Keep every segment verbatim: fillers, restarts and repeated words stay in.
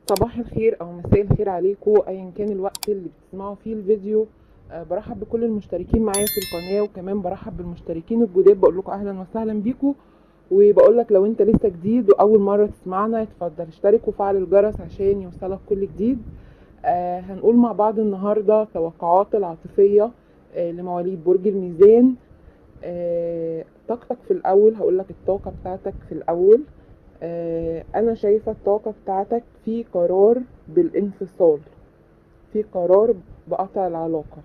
صباح الخير او مساء الخير عليكم ايا كان الوقت اللي بتسمعوا فيه الفيديو. أه برحب بكل المشتركين معايا في القناه، وكمان برحب بالمشتركين الجداد، بقول لكم اهلا وسهلا بيكم. وبقول لك لو انت لسه جديد واول مره تسمعنا اتفضل اشترك وفعل الجرس عشان يوصلك كل جديد. أه هنقول مع بعض النهارده توقعات العاطفيه أه لمواليد برج الميزان. أه طاقتك في الاول، هقول لك الطاقه بتاعتك في الاول. آه، انا شايفة الطاقة بتاعتك في قرار بالانفصال، في قرار بقطع العلاقة.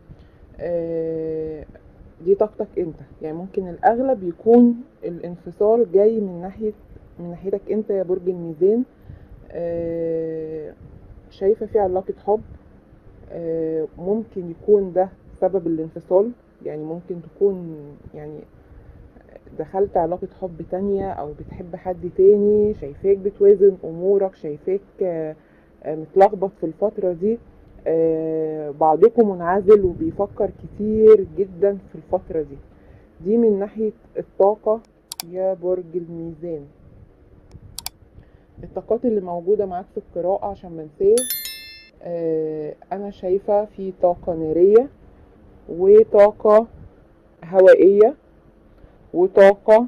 آه، دي طاقتك انت، يعني ممكن الاغلب يكون الانفصال جاي من ناحية من ناحيتك انت يا برج الميزان. آه، شايفة في علاقة حب. آه، ممكن يكون ده سبب الانفصال، يعني ممكن تكون يعني دخلت علاقة حب تانية او بتحب حد تاني، شايفاك بتوازن امورك، شايفاك آه، آه، متلخبط في الفترة دي. آه، بعضكم منعزل وبيفكر كتير جدا في الفترة دي. دي من ناحية الطاقة يا برج الميزان. الطاقات اللي موجودة معاك في القراءة عشان منساش، آه، انا شايفة في طاقة نارية وطاقة هوائية وطاقة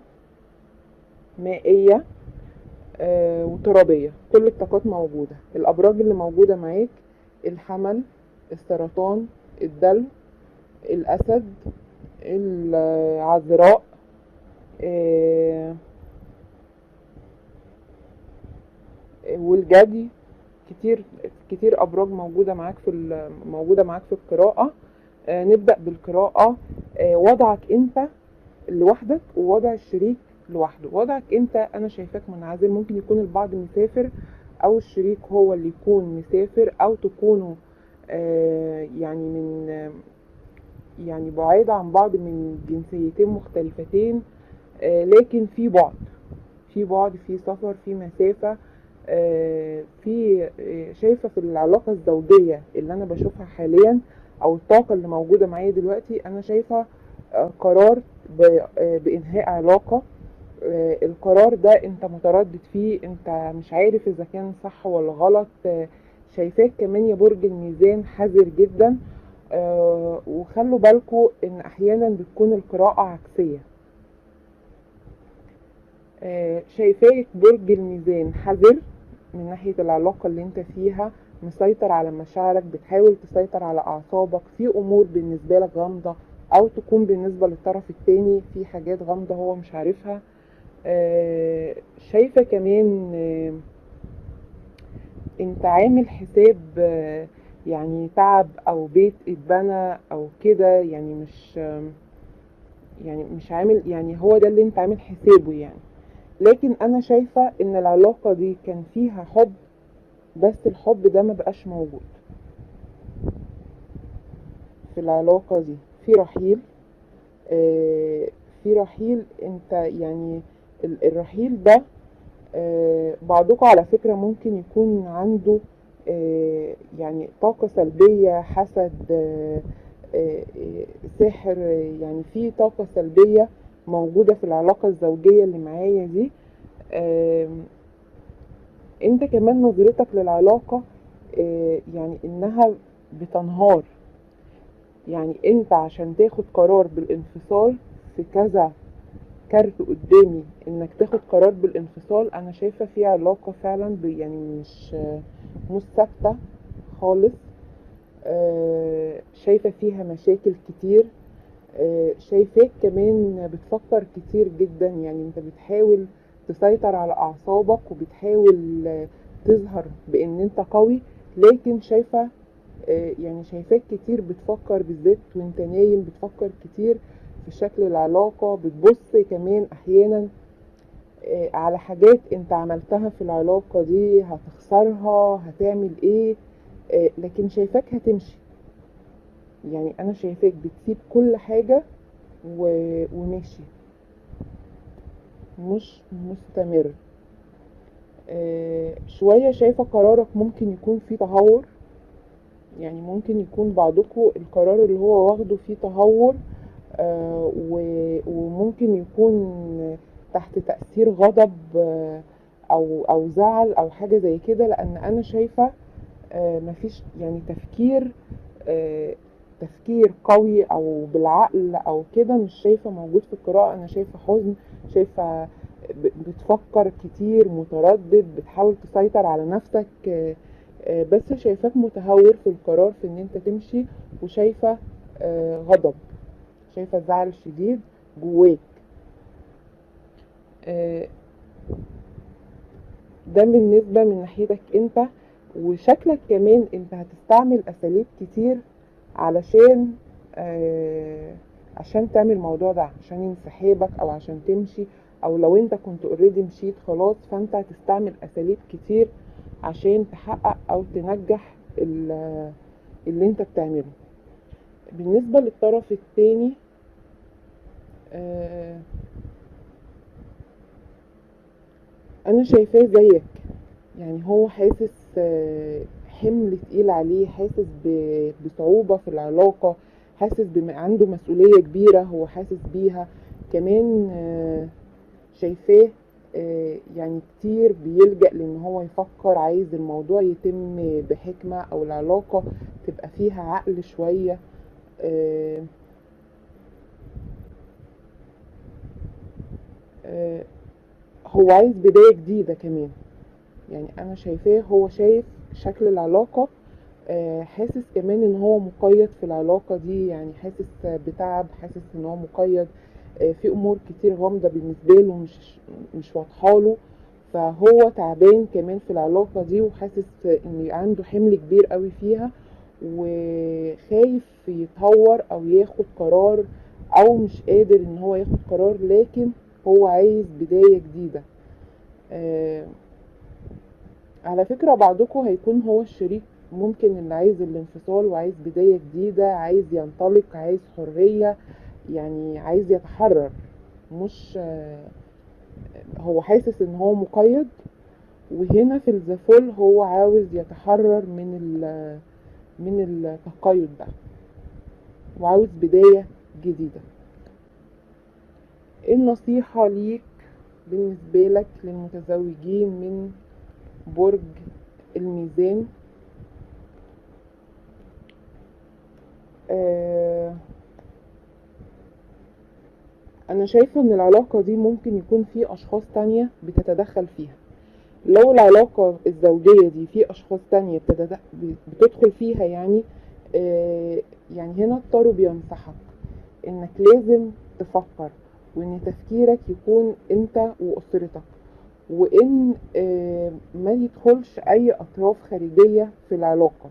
مائية آه وترابية. كل الطاقات موجودة. الأبراج اللي موجودة معاك: الحمل، السرطان، الدلو، الأسد، العذراء، آه والجدي. كتير كتير أبراج موجودة معاك في موجودة معاك في القراءة. آه نبدأ بالقراءة. آه وضعك أنت لوحدك ووضع الشريك لوحده. وضعك انت انا شايفاك منعزل، ممكن يكون البعض مسافر او الشريك هو اللي يكون مسافر، او تكونوا آه يعني من آه يعني بعيد عن بعض من جنسيتين مختلفتين. آه لكن في بعد في بعد في سفر، في مسافة. آه في آه شايفة في العلاقة الزوجية اللي انا بشوفها حاليا، او الطاقة اللي موجودة معايا دلوقتي، انا شايفة آه قرار بإنهاء علاقة. آه القرار ده انت متردد فيه، انت مش عارف اذا كان صح ولا غلط. آه شايفاك كمان يا برج الميزان حذر جدا. آه وخلوا بالكوا ان احيانا بتكون القراءة عكسية. آه شايفاك برج الميزان حذر من ناحية العلاقة اللي انت فيها، مسيطر على مشاعرك، بتحاول تسيطر على اعصابك في امور بالنسبة لك غامضة، او تكون بالنسبة للطرف التاني في حاجات غامضة هو مش عارفها. آه شايفة كمان آه انت عامل حساب آه يعني تعب او بيت اتبنى او كده، يعني مش آه يعني مش عامل، يعني هو ده اللي انت عامل حسابه يعني. لكن انا شايفة ان العلاقة دي كان فيها حب، بس الحب ده ما بقاش موجود في العلاقة دي. في رحيل. آه في رحيل انت يعني الرحيل ده. آه بعضكم على فكرة ممكن يكون عنده آه يعني طاقة سلبية، حسد، آه آه سحر. يعني في طاقة سلبية موجودة في العلاقة الزوجية اللي معايا دي. آه انت كمان نظرتك للعلاقة آه يعني انها بتنهار. يعني انت عشان تاخد قرار بالانفصال، في كذا كارت قدامي انك تاخد قرار بالانفصال، انا شايفة في علاقة فعلا يعني مش مش ثابتة خالص. آه شايفة فيها مشاكل كتير. آه شايفاك كمان بتفكر كتير جدا، يعني انت بتحاول تسيطر على اعصابك وبتحاول تظهر بان انت قوي، لكن شايفة آه يعني شايفاك كتير بتفكر، بالذات وانت نايم بتفكر كتير في شكل العلاقة. بتبص كمان احيانا على حاجات انت عملتها في العلاقة دي، هتخسرها، هتعمل ايه. لكن شايفاك هتمشي، يعني انا شايفاك بتسيب كل حاجة وماشي، مش مستمر. شوية شايفة قرارك ممكن يكون فيه تهور، يعني ممكن يكون بعضكم القرار اللي هو واخده فيه تهور. وممكن يكون تحت تأثير غضب او او زعل او حاجه زي كده، لان انا شايفه آه، مفيش يعني تفكير آه، تفكير قوي او بالعقل او كده، مش شايفه موجود في القراءه. انا شايفه حزن، شايفه ب- بتفكر كتير، متردد، بتحاول تسيطر على نفسك. آه، آه، بس شايفاك متهور في القرار في ان انت تمشي، وشايفه آه، غضب، شايفه زعل شديد جواك. آه، ده بالنسبة من ناحيتك انت. وشكلك كمان انت هتستعمل اساليب كتير علشان آه عشان تعمل الموضوع ده، عشان ينسحابك او عشان تمشي، او لو انت كنت اوريدي مشيت خلاص فانت هتستعمل اساليب كتير عشان تحقق او تنجح ال- اللي انت بتعمله. بالنسبة للطرف التاني، آه انا شايفاه زيك، يعني هو حاسس آه، حمل تقيل عليه، حاسس ب- بصعوبة في العلاقة، حاسس بما عنده مسؤولية كبيرة هو حاسس بيها كمان. آه، شايفاه آه، يعني كتير بيلجأ لان هو يفكر، عايز الموضوع يتم بحكمة او العلاقة تبقى فيها عقل شوية. آه، آه، هو عايز بداية جديدة كمان. يعني انا شايفاه هو شايف شكل العلاقة، آه، حاسس كمان ان هو مقيد في العلاقة دي، يعني حاسس بتعب، حاسس ان هو مقيد آه، في امور كتير غامضة بالنسبة له، مش مش واضحة له. فهو تعبان كمان في العلاقة دي، وحاسس ان عنده حمل كبير قوي فيها، وخايف يتهور او ياخد قرار، او مش قادر ان هو ياخد قرار، لكن هو عايز بداية جديدة. آه، على فكرة بعضكم هيكون هو الشريك ممكن اللي عايز الانفصال وعايز بداية جديدة، عايز ينطلق، عايز حرية، يعني عايز يتحرر. مش آه، هو حاسس ان هو مقيد، وهنا في الزفول هو عاوز يتحرر من ال من التقيد ده، وعاوز بداية جديدة. إيه النصيحة ليك بالنسبة لك للمتزوجين من برج الميزان؟ آه انا شايفة ان العلاقة دي ممكن يكون في اشخاص تانية بتتدخل فيها. لو العلاقة الزوجية دي في اشخاص تانية بتتد- بتدخل فيها، يعني آه يعني هنا الطارو بينصحك انك لازم تفكر، وان تفكيرك يكون انت واسرتك، وان آه ما يدخلش اي اطراف خارجية في العلاقة،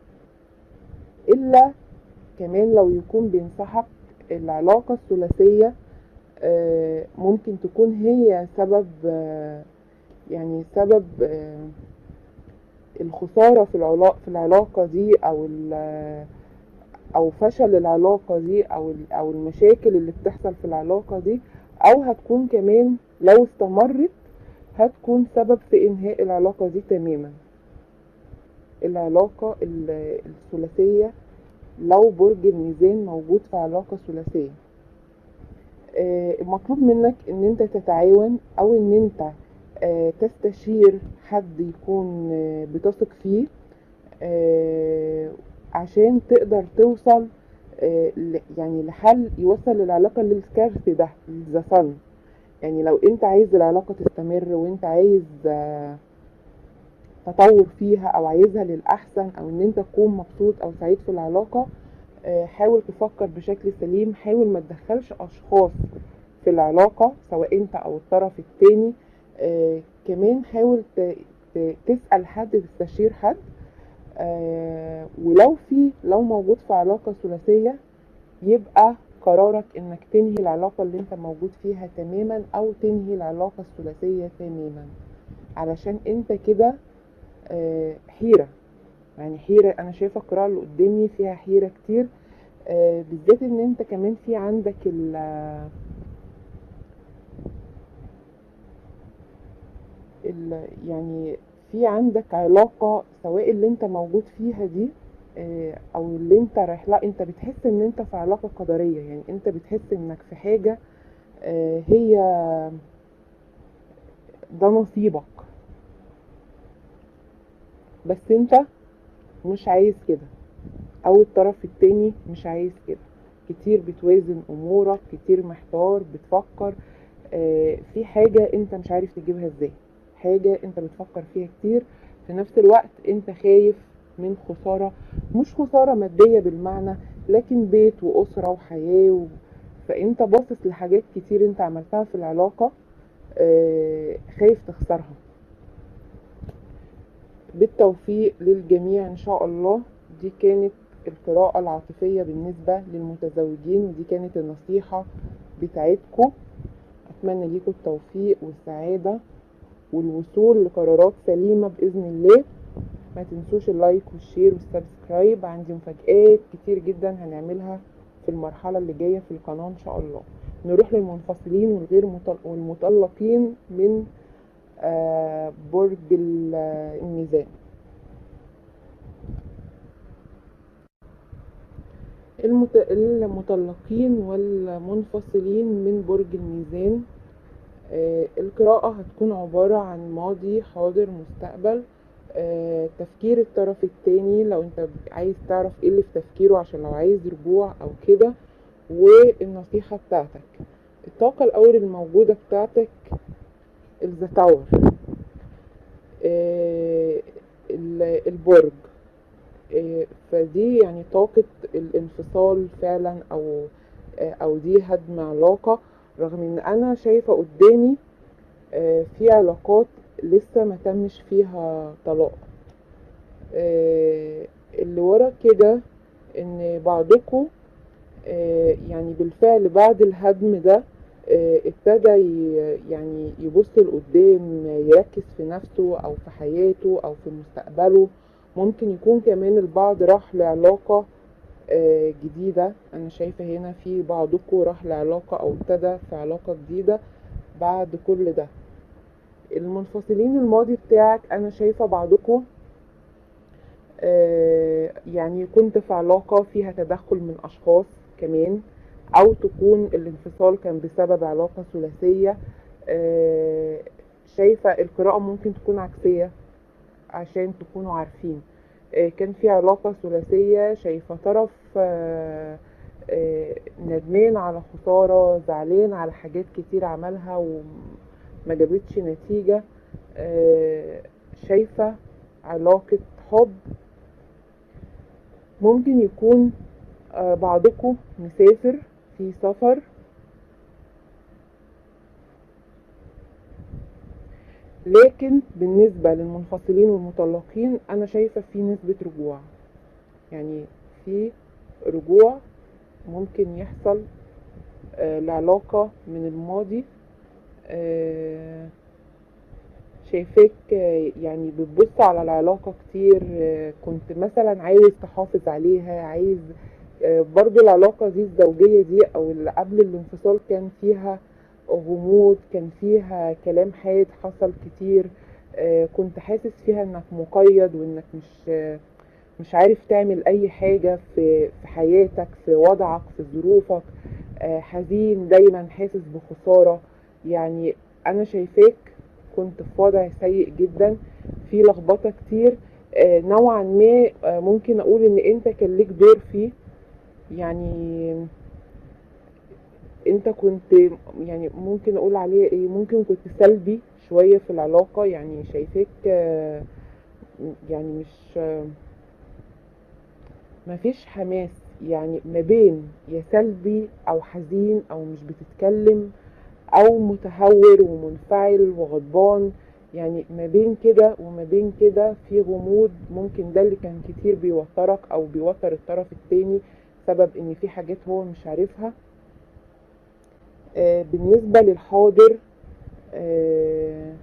الا كمان لو يكون بينصحك العلاقة الثلاثية آه، ممكن تكون هي سبب، آه، يعني سبب آه، الخسارة في العلاقة في العلاقة دي، أو ال- أو فشل العلاقة دي، أو ال- أو المشاكل اللي بتحصل في العلاقة دي، أو هتكون كمان لو استمرت هتكون سبب في إنهاء العلاقة دي تماما. العلاقة ال- الثلاثية، لو برج الميزان موجود في علاقة ثلاثية، آه، المطلوب منك ان انت تتعاون، او ان انت آه، تستشير حد يكون آه، بتثق فيه، آه، عشان تقدر توصل آه، ل- يعني لحل يوصل العلاقة للكارث ده، للزفن. يعني لو انت عايز العلاقة تستمر، وانت عايز آه، تطور فيها، او عايزها للأحسن، او ان انت تكون مبسوط او سعيد في العلاقة، آه، حاول تفكر بشكل سليم، حاول ما تدخلش اشخاص في العلاقة سواء انت او الطرف التاني. آه كمان حاول ت- ت- تسأل حد، تستشير حد. آه ولو في لو موجود في علاقة ثلاثية، يبقى قرارك انك تنهي العلاقة اللي انت موجود فيها تماما، او تنهي العلاقة الثلاثية تماما، علشان انت كده آه حيرة. يعني حيرة، انا شايفة القراءة اللي قدامي فيها حيرة كتير، آه بالذات ان انت كمان في عندك ال ال يعني في عندك علاقة، سواء اللي انت موجود فيها دي آه، او اللي انت رايح لها، انت بتحس ان انت في علاقة قدرية، يعني انت بتحس انك في حاجة آه، هي ده نصيبك. بس انت مش عايز كده، او الطرف التاني مش عايز كده. كتير بتوازن امورك، كتير محتار بتفكر آه في حاجة انت مش عارف تجيبها ازاي، حاجة انت بتفكر فيها كتير. في نفس الوقت انت خايف من خسارة، مش خسارة مادية بالمعنى، لكن بيت واسرة وحياة و... فانت باصص لحاجات كتير انت عملتها في العلاقة آه خايف تخسرها. بالتوفيق للجميع ان شاء الله. دي كانت القراءة العاطفية بالنسبة للمتزوجين، ودي كانت النصيحة بتاعتكم. اتمنى ليكم التوفيق والسعادة والوصول لقرارات سليمة بإذن الله. ما تنسوش اللايك والشير والسبسكرايب. عندي مفاجآت كتير جدا هنعملها في المرحلة اللي جاية في القناة ان شاء الله. نروح للمنفصلين والغير مطل... والمطلقين من آه برج الميزان. المت... المطلقين والمنفصلين من برج الميزان. آه القراءة هتكون عبارة عن ماضي، حاضر، مستقبل. آه تفكير الطرف التاني لو انت عايز تعرف ايه اللي في تفكيره عشان لو عايز رجوع او كده، والنصيحة بتاعتك. الطاقة الأول الموجودة بتاعتك الذا تاور. آه البرج. فدي يعني طاقة الانفصال فعلا، او او دي هدم علاقة. رغم ان انا شايفة قدامي في علاقات لسه ما تمش فيها طلاق. اللي ورا كده ان بعضكم يعني بالفعل بعد الهدم ده ابتدى يعني يبص لقدام، يركز في نفسه او في حياته او في مستقبله. ممكن يكون كمان البعض راح لعلاقة جديدة. انا شايفة هنا في بعضكم راح لعلاقة او ابتدى في علاقة جديدة بعد كل ده. المنفصلين الماضي بتاعك انا شايفة بعضكم يعني كنت في علاقة فيها تدخل من اشخاص كمان، او تكون الانفصال كان بسبب علاقة ثلاثية. شايفة القراءة ممكن تكون عكسية عشان تكونوا عارفين. كان في علاقة ثلاثية، شايفة طرف ندمان على خسارة، زعلان على حاجات كتير عملها وما جابتش نتيجة. شايفة علاقة حب. ممكن يكون بعضكم مسافر في سفر. لكن بالنسبة للمنفصلين والمطلقين انا شايفة في نسبة رجوع، يعني في رجوع ممكن يحصل آه لعلاقة من الماضي. آه شايفاك آه يعني بتبص على العلاقة كتير. آه كنت مثلا عايز تحافظ عليها، عايز آه برضو العلاقة دي الزوجية دي او اللي قبل الانفصال كان فيها غموض، كان فيها كلام حاد حصل كتير. آه كنت حاسس فيها انك مقيد وانك مش آه مش عارف تعمل اي حاجة في في حياتك، في وضعك، في ظروفك. آه حزين دايما، حاسس بخسارة. يعني انا شايفاك كنت في وضع سيء جدا، في لخبطة كتير. آه نوعا ما آه ممكن اقول ان انت كان ليك دور فيه. يعني انت كنت يعني ممكن اقول عليه ايه، ممكن كنت سلبي شوية في العلاقة. يعني شايفاك آه يعني مش آه مفيش حماس، يعني ما بين يا سلبي او حزين او مش بتتكلم او متهور ومنفعل وغضبان. يعني ما بين كده وما بين كده في غموض. ممكن ده اللي كان كتير بيوترك او بيوتر الطرف التاني، سبب ان في حاجات هو مش عارفها. آه بالنسبة للحاضر آه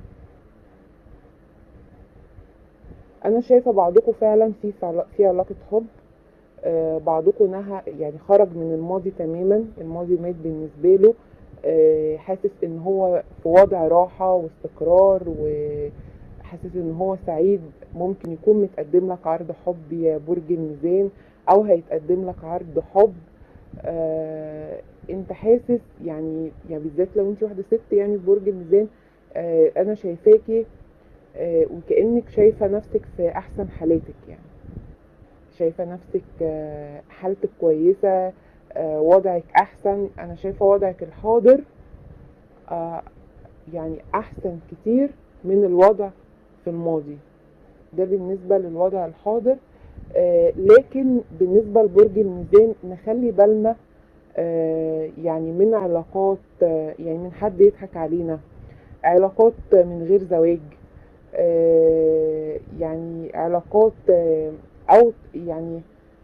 انا شايفة بعضكم فعلا في في علاقة حب. آه بعضكم نهى يعني خرج من الماضي تماما، الماضي مات بالنسبة له. آه حاسس ان هو في وضع راحة واستقرار، وحاسس ان هو سعيد. ممكن يكون متقدم لك عرض حب يا برج الميزان، او هيتقدم لك عرض حب. آه انت حاسس يعني يعني بالذات لو انت واحدة ست يعني في برج الميزان. آه انا شايفاكي آه، وكأنك شايفة نفسك في أحسن حالاتك، يعني شايفة نفسك آه، حالتك كويسة، آه، وضعك أحسن. أنا شايفة وضعك الحاضر آه، يعني أحسن كتير من الوضع في الماضي. ده بالنسبة للوضع الحاضر. آه، لكن بالنسبة لبرج الميزان نخلي بالنا آه، يعني من علاقات، آه، يعني من حد يضحك علينا، علاقات من غير زواج، آه، يعني علاقات آه، أو يعني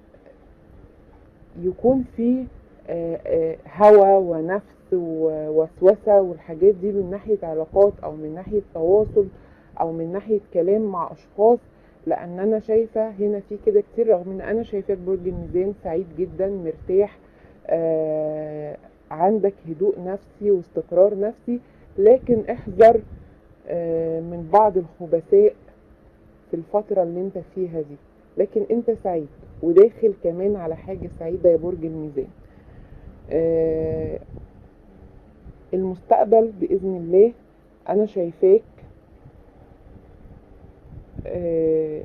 يكون في آه، آه، هوى ونفس ووسوسة والحاجات دي من ناحية علاقات أو من ناحية تواصل أو من ناحية كلام مع أشخاص. لأن أنا شايفة هنا في كده كتير، رغم إن أنا شايفاك برج الميزان سعيد جدا مرتاح، آه، عندك هدوء نفسي واستقرار نفسي، لكن احذر آه، من بعض الخبثاء في الفترة اللي انت فيها دي. لكن انت سعيد وداخل كمان على حاجة سعيدة يا برج الميزان. آه، المستقبل بإذن الله أنا شايفاك آه،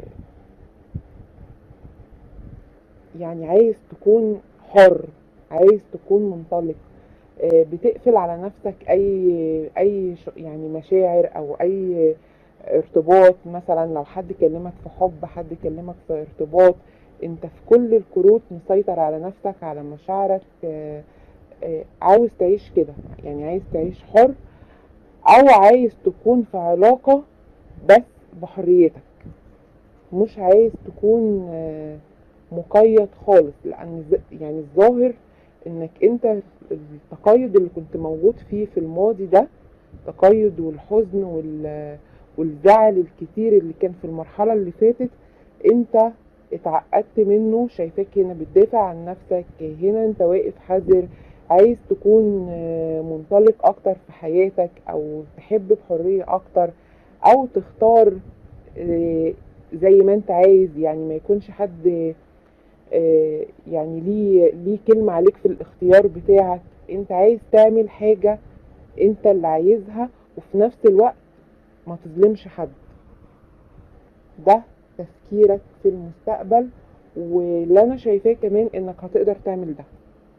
يعني عايز تكون حر، عايز تكون منطلق، آه، بتقفل على نفسك أي أي ش- يعني مشاعر أو أي ارتباط. مثلا لو حد كلمك في حب، حد كلمك في ارتباط، انت في كل الكروت مسيطر على نفسك، على مشاعرك، آه، آه، عاوز تعيش كده، يعني عايز تعيش حر، او عايز تكون في علاقة بس بحريتك، مش عايز تكون آه، مقيد خالص. لان ز- يعني الظاهر انك انت التقيد اللي كنت موجود فيه في الماضي ده، التقيد والحزن وال والزعل الكتير اللي كان في المرحلة اللي فاتت، انت اتعقدت منه. شايفاك هنا بتدافع عن نفسك، هنا انت واقف حذر، عايز تكون آه، منطلق اكتر في حياتك، او تحب بحرية اكتر، او تختار آه، زي ما انت عايز، يعني ما يكونش حد آه، يعني ليه ليه كلمة عليك في الاختيار بتاعك. انت عايز تعمل حاجة انت اللي عايزها، وفي نفس الوقت ما تظلمش حد. ده تفكيرك في المستقبل، واللي انا شايفاه كمان انك هتقدر تعمل ده.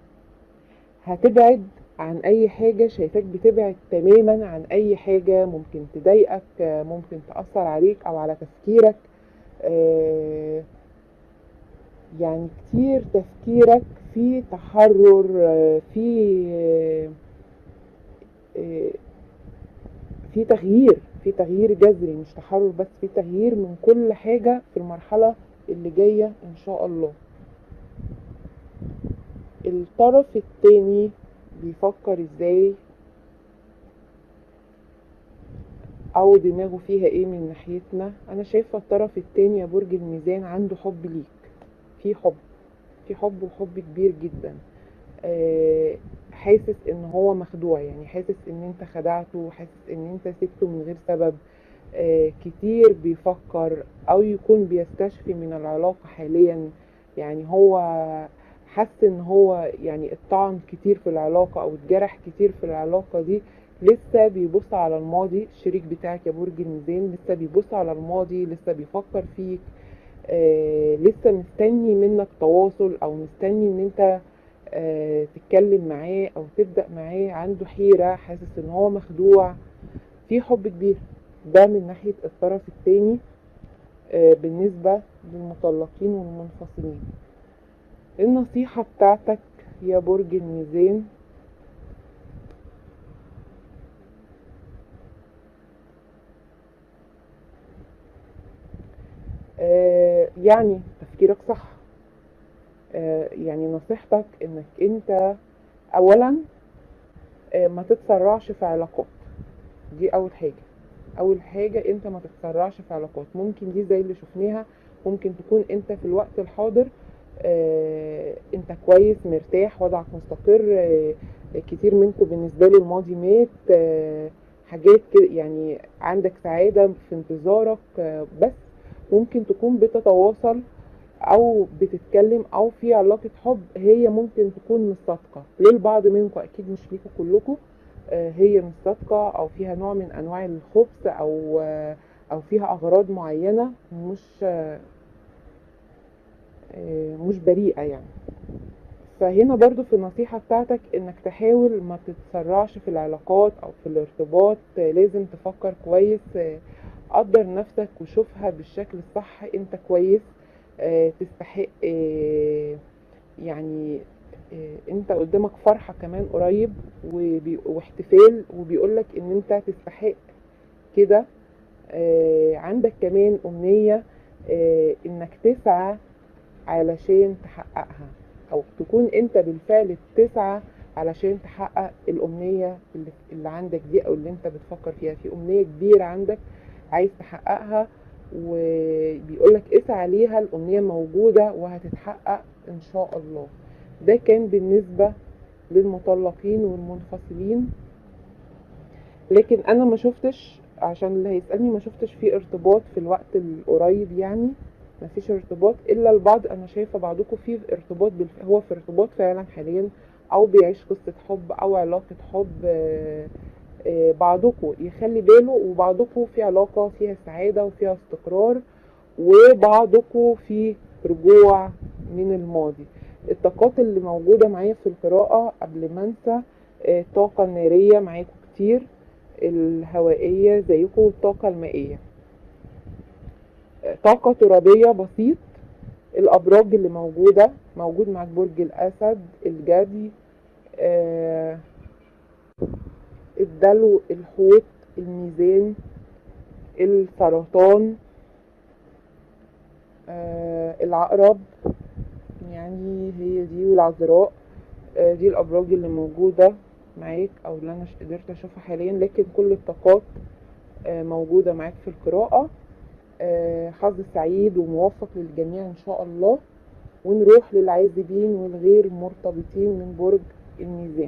هتبعد عن اي حاجة، شايفاك بتبعد تماما عن اي حاجة ممكن تضايقك، ممكن تأثر عليك او على تفكيرك. آه، يعني كتير تفكيرك في تحرر، آه، في آه، آه، في تغيير، في تغيير جذري، مش تحرر بس، في تغيير من كل حاجة في المرحلة اللي جاية ان شاء الله. الطرف التاني بيفكر ازاي، او دماغه فيها ايه من ناحيتنا؟ انا شايفة الطرف التاني يا برج الميزان عنده حب ليك، في حب، في حب وحب كبير جدا. آه، حاسس ان هو مخدوع، يعني حاسس ان انت خدعته، حاسس ان انت سبته من غير سبب. آه، كتير بيفكر او يكون بيستشفي من العلاقة حاليا، يعني هو حس ان هو يعني اتطعن كتير في العلاقة او اتجرح كتير في العلاقة دي. لسه بيبص على الماضي، الشريك بتاعك يا برج الميزان لسه بيبص على الماضي، لسه بيفكر فيك، آه لسه مستني منك تواصل، او مستني ان انت آه تتكلم معاه او تبدأ معاه. عنده حيرة، حاسس ان هو مخدوع، في حب كبير. ده من ناحية الطرف التاني. آه بالنسبة للمطلقين والمنفصلين، النصيحة بتاعتك يا برج الميزان، آه يعني تفكيرك صح. آه يعني نصيحتك انك انت اولا آه ما تتسرعش في علاقات. دي اول حاجة، اول حاجة انت ما تتسرعش في علاقات. ممكن دي زي اللي شفناها، ممكن تكون انت في الوقت الحاضر آه انت كويس مرتاح، وضعك مستقر، آه كتير منكم بالنسبة له الماضي مات، آه حاجات كده، يعني عندك سعادة في انتظارك. آه بس ممكن تكون بتتواصل او بتتكلم او في علاقة حب، هي ممكن تكون مش صادقة للبعض منكم، اكيد مش ليكم كلكم. آه، هي مش صادقة او فيها نوع من انواع الخبث او آه، او فيها اغراض معينة مش مش بريئة يعني. فهنا برضو في النصيحة بتاعتك انك تحاول ما تتسرعش في العلاقات او في الارتباط، لازم تفكر كويس، قدر نفسك وشوفها بالشكل الصح. انت كويس، تستحق يعني، انت قدامك فرحة كمان قريب واحتفال، وبيقولك ان انت تستحق كده. عندك كمان امنية انك تسعى علشان تحققها، او تكون انت بالفعل تسعى علشان تحقق الامنية اللي, اللي عندك دي، او اللي انت بتفكر فيها. في امنية كبيرة عندك عايز تحققها، وبيقولك اسعى ليها، الامنية موجودة وهتتحقق ان شاء الله. ده كان بالنسبة للمطلقين والمنفصلين. لكن انا ما شفتش، عشان اللي هيسألني، ما شفتش في ارتباط في الوقت القريب يعني، ما فيش ارتباط الا البعض. انا شايفة بعضكم في ارتباط بالف... هو في ارتباط فعلا حاليا، او بيعيش قصة حب او علاقة حب. بعضكم يخلي باله، وبعضكم في علاقة فيها سعادة وفيها استقرار، وبعضكم في رجوع من الماضي. الطاقات اللي موجودة معايا في القراءة قبل ما انسى، الطاقة النارية معاكم كتير، الهوائية زيكم، والطاقة المائية. طاقة ترابية بسيط، الأبراج اللي موجودة، موجود معاك برج الأسد، الجدي، آه الدلو، الحوت، الميزان، السرطان، آه العقرب يعني هي دي، والعذراء. آه دي الأبراج اللي موجودة معاك، أو اللي أنا قدرت أشوفها حاليا. لكن كل الطاقات آه موجودة معاك في القراءة. آه حظ سعيد وموفق للجميع إن شاء الله. ونروح للعازبين والغير مرتبطين من برج الميزان.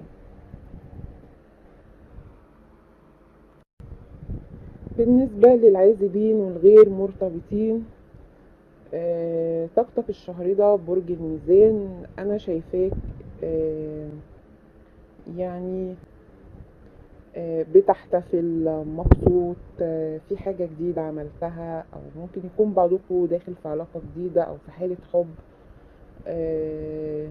بالنسبة للعازبين والغير مرتبطين، آه، طاقتك الشهر ده برج الميزان، انا شايفاك آه، يعني آه، بتحتفل، مبسوط، آه، في حاجة جديدة عملتها، او ممكن يكون بعضكم داخل في علاقة جديدة او في حالة حب. آه،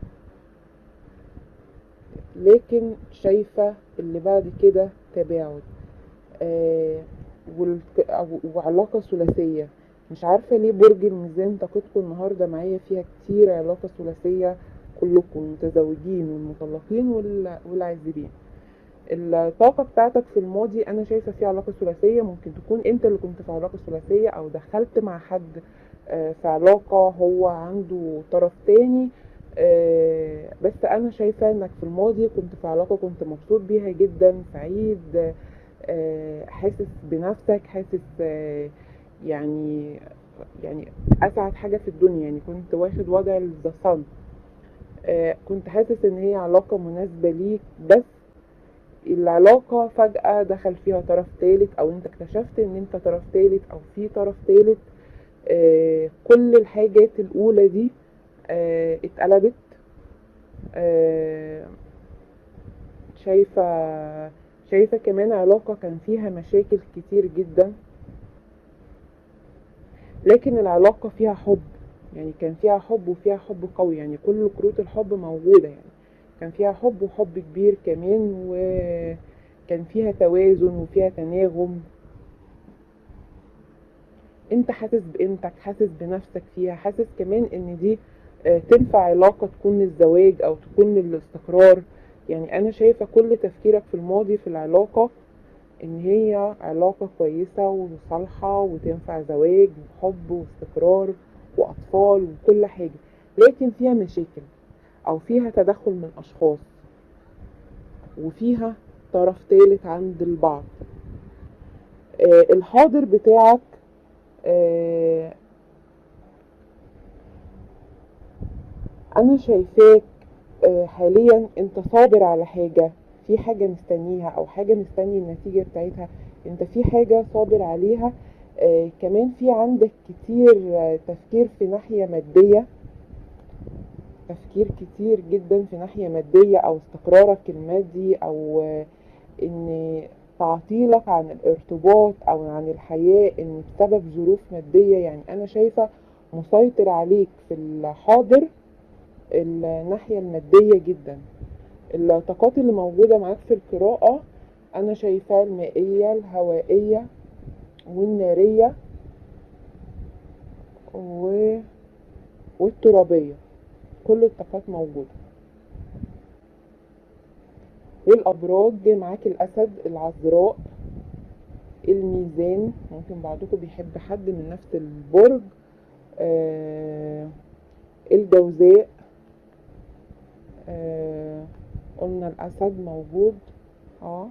لكن شايفة اللي بعد كده تباعد، آه وعلاقة ثلاثية. مش عارفة ليه برج الميزان طاقتكم النهاردة معايا فيها كتير علاقة ثلاثية، كلكم المتزوجين والمطلقين والعازبين. الطاقة بتاعتك في الماضي انا شايفة فيها علاقة ثلاثية، ممكن تكون انت اللي كنت في علاقة ثلاثية، او دخلت مع حد في علاقة هو عنده طرف تاني. بس انا شايفة انك في الماضي كنت في علاقة كنت مبسوط بيها جدا، سعيد، حاسس بنفسك، حاسس يعني يعني اسعد حاجة في الدنيا، يعني كنت واخد وضع الزصن. كنت حاسس ان هي علاقة مناسبة ليك، بس العلاقة فجأة دخل فيها طرف ثالث، او انت اكتشفت ان انت طرف ثالث او في طرف ثالث. كل الحاجات الاولى دي اتقلبت. شايفة شايفة كمان علاقة كان فيها مشاكل كتير جدا، لكن العلاقة فيها حب، يعني كان فيها حب وفيها حب قوي، يعني كل كروت الحب موجودة، يعني كان فيها حب وحب كبير كمان، وكان فيها توازن وفيها تناغم. انت حاسس بقيمتك، حاسس بنفسك فيها، حاسس كمان ان دي تنفع علاقة تكون للزواج او تكون للاستقرار. يعني انا شايفة كل تفكيرك في الماضي في العلاقة ان هي علاقة كويسة وصالحة وتنفع زواج وحب واستقرار واطفال وكل حاجة، لكن فيها مشاكل او فيها تدخل من اشخاص، وفيها طرف ثالث عند البعض. آه الحاضر بتاعك، آه انا شايفاك آه حاليا انت صابر على حاجة، في حاجة مستنيها او حاجة مستني النتيجة بتاعتها، انت في حاجة صابر عليها. آه كمان في عندك كتير آه تفكير في ناحية مادية، تفكير كتير جدا في ناحية مادية او استقرارك المادي، او آه ان تعطيلك عن الارتباط او عن الحياة ان بسبب ظروف مادية. يعني انا شايفة مسيطر عليك في الحاضر الناحية المادية جدا. الطاقات اللي موجودة معاك في القراءة انا شايفاها المائية الهوائية والنارية و... والترابية، كل الطاقات موجودة. والابراج معاك الاسد، العذراء، الميزان، ممكن بعضكم بيحب حد من نفس البرج، آه الجوزاء، آه قلنا الاسد موجود. اه,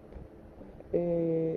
آه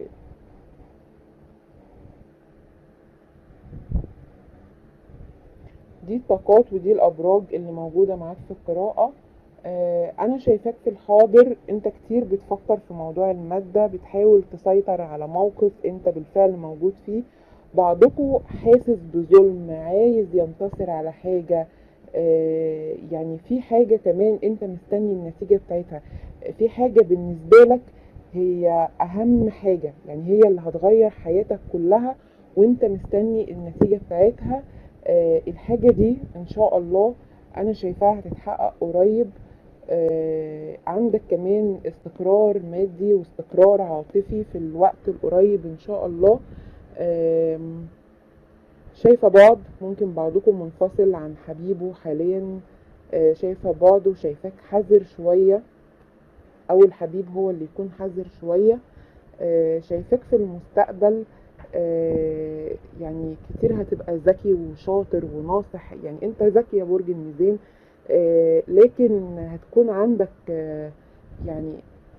دي الطاقات ودي الابراج اللي موجودة معاك في القراءة. آه انا شايفاك في الحاضر انت كتير بتفكر في موضوع المادة، بتحاول تسيطر على موقف انت بالفعل موجود فيه. بعضكم حاسس بظلم، عايز ينتصر على حاجة، آه يعني في حاجة كمان انت مستني النتيجة بتاعتها، في حاجة بالنسبة لك هي اهم حاجة، يعني هي اللي هتغير حياتك كلها وانت مستني النتيجة بتاعتها. آه الحاجة دي ان شاء الله انا شايفاها هتتحقق قريب. آه عندك كمان استقرار مادي واستقرار عاطفي في الوقت القريب ان شاء الله. آه شايفة بعض، ممكن بعضكم منفصل عن حبيبه حاليا، آه شايفة بعض وشايفاك حذر شوية، او الحبيب هو اللي يكون حذر شوية. آه شايفاك في المستقبل آه يعني كتير هتبقى ذكي وشاطر وناصح، يعني انت ذكي يا برج الميزان، آه لكن هتكون عندك آه يعني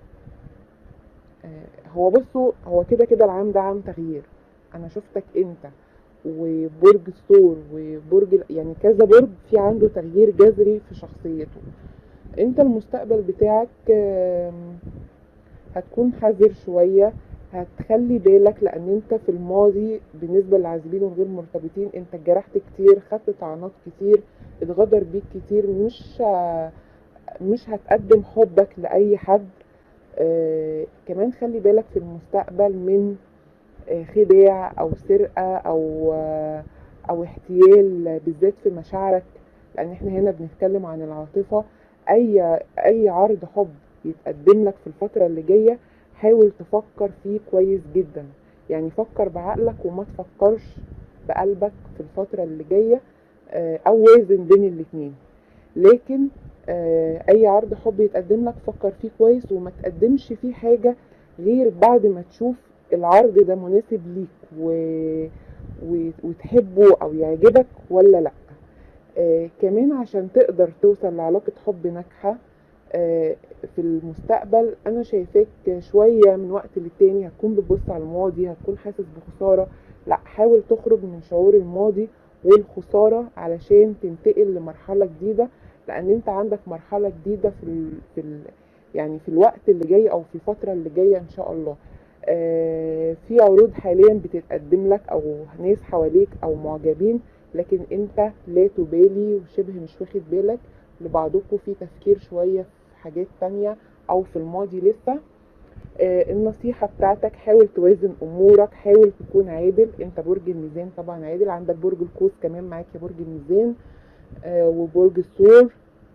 آه هو بصوا هو كده كده العام ده عام تغيير. انا شفتك انت وبرج الثور وبرج يعني كذا برج في عنده تغيير جذري في شخصيته. انت المستقبل بتاعك آه هتكون حذر شوية، هتخلي بالك، لان انت في الماضي بالنسبة للعازبين وغير مرتبطين انت اتجرحت كتير، خدت طعنات كتير، اتغدر بيك كتير، مش مش هتقدم حبك لأي حد. آه كمان خلي بالك في المستقبل من آه خداع او سرقة او آه او احتيال بالذات في مشاعرك، لان احنا هنا بنتكلم عن العاطفة. اي اي عرض حب يتقدم لك في الفترة اللي جاية حاول تفكر فيه كويس جدا، يعني فكر بعقلك وما تفكرش بقلبك في الفترة اللي جاية، آه او وازن بين الاتنين. لكن آه اي عرض حب يتقدم لك فكر فيه كويس وما تقدمش فيه حاجة غير بعد ما تشوف العرض ده مناسب ليك و... و... وتحبه او يعجبك ولا لا. آه كمان عشان تقدر توصل لعلاقة حب ناجحة آه في المستقبل انا شايفاك شوية من وقت للتاني هتكون بتبص على الماضي، هتكون حاسس بخسارة. لا، حاول تخرج من شعور الماضي والخسارة علشان تنتقل لمرحلة جديدة، لان انت عندك مرحلة جديدة في ال... في ال... يعني في الوقت اللي جاي او في الفترة اللي جاية ان شاء الله. آه في عروض حاليا بتتقدم لك او ناس حواليك او معجبين، لكن انت لا تبالي وشبه مش واخد بالك، لبعضكم في تفكير شوية في حاجات تانية او في الماضي لسه. آه النصيحة بتاعتك حاول توازن امورك، حاول تكون عادل. انت برج الميزان طبعا عادل، عندك برج القوس كمان معاك يا برج الميزان آه وبرج الثور.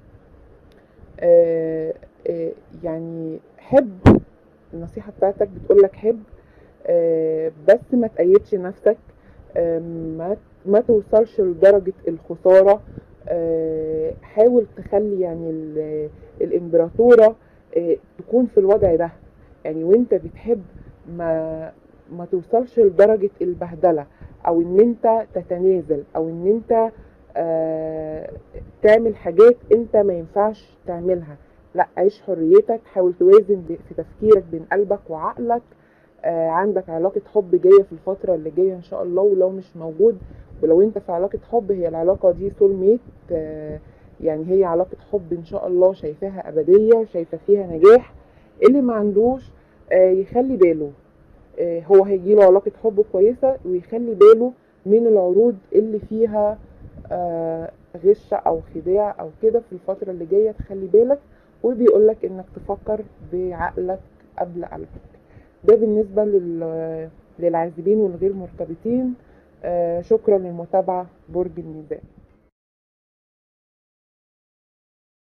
آه آه يعني حب، النصيحة بتاعتك بتقولك حب آه بس ما تقيدش نفسك، آه ما ما توصلش لدرجة الخسارة. آه حاول تخلي يعني الامبراطورة آه تكون في الوضع ده، يعني وانت بتحب ما ما توصلش لدرجة البهدلة او ان انت تتنازل او ان انت آه تعمل حاجات انت ما ينفعش تعملها. لا، عيش حريتك، حاول توازن في تفكيرك بين قلبك وعقلك. آه عندك علاقة حب جاية في الفترة اللي جاية ان شاء الله، ولو مش موجود ولو انت في علاقة حب هي العلاقة دي سول ميت، آه يعني هي علاقة حب ان شاء الله شايفاها ابدية، شايفة فيها نجاح. اللي ما عندوش آه يخلي باله، آه هو هيجيله علاقة حب كويسة ويخلي باله من العروض اللي فيها آه غش او خداع او كده في الفترة اللي جاية، تخلي بالك. وبيقولك انك تفكر بعقلك قبل قلبك. ده بالنسبة لل- للعازبين والغير مرتبطين. آه، شكرا للمتابعة. برج الميزان.